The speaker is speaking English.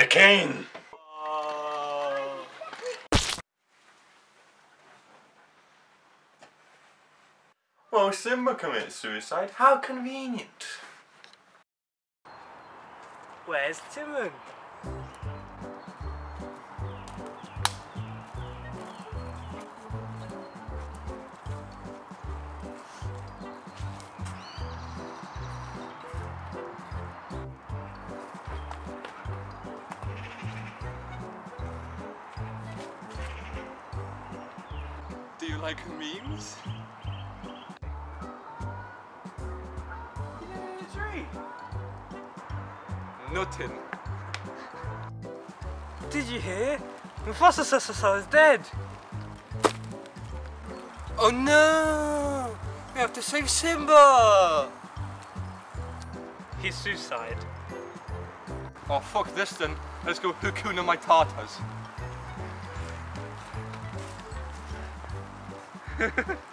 cane. Well, Simba commits suicide. How convenient. Where's Timon? Do you like memes? Nothing. Did you hear? Mufasa is dead. Oh no! We have to save Simba! His suicide. Oh fuck this then. Let's go Hakuna my Tatas.